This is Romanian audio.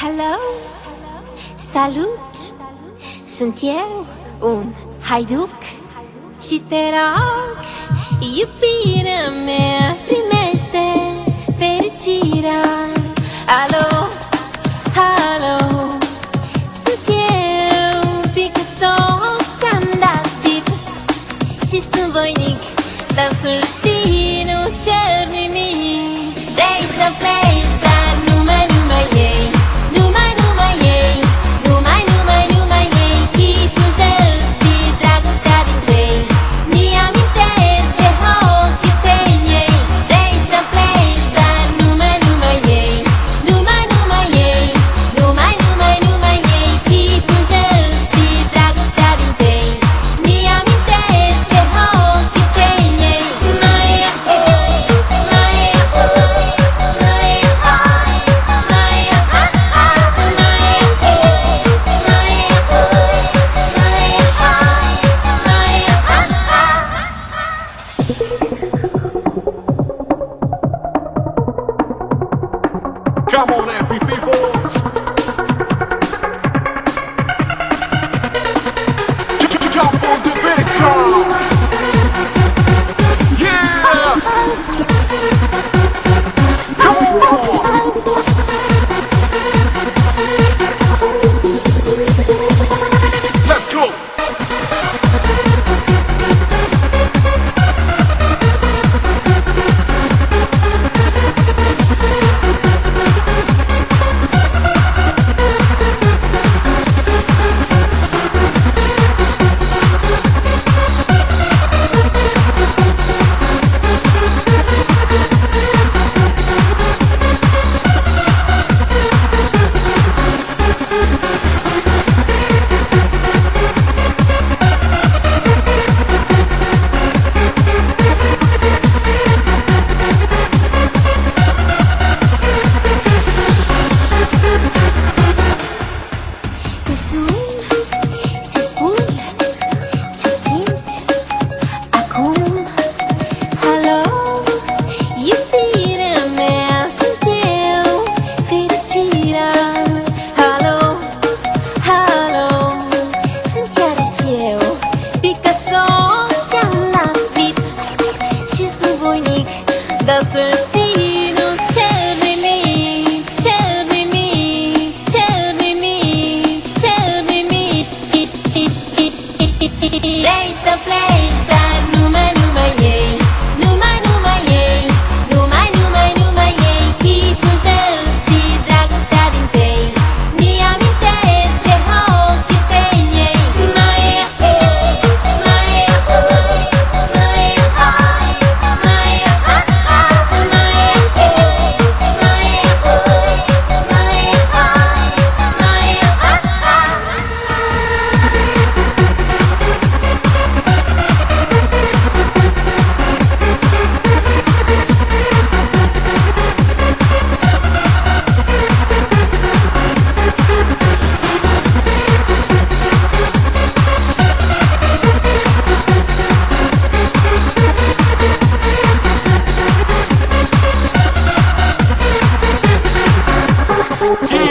Hello, salut, sunt eu, un haiduc și te rog, iubirea mea, primește fericirea. Alo, alo, sunt eu, Picasso, ți-am dat tip și sunt voinic, dar să știi, nu cer nimic. Vrei să pleci, dar numai ei, numai ei, numai ei, chipul tău și dragostea din tei mi amintesc de ochii tăi ei. Vrei să pleci, dar numai ei, numai ei, numai ei, chipul tău și dragostea din tei mi amintesc de ochii tăi ei. Come on, happy people! Jump on the bass drum! Yeah! Come on! Let's go! Te sun să spun ce simți acum. Alo, iubirea mea, sunt eu, fericirea. Alo, alo, sunt iarăși eu, Picasso, ți-am dat tip și sunt voinic, dar să știi, nu cer nimic, cer nimic, cer nimic, cer nimic. Vrei să pleci, dar numai ei, numai ei, numai ei, chipul tău și dragostea din tei mi amintesc de ochii tăi ei. Yeah!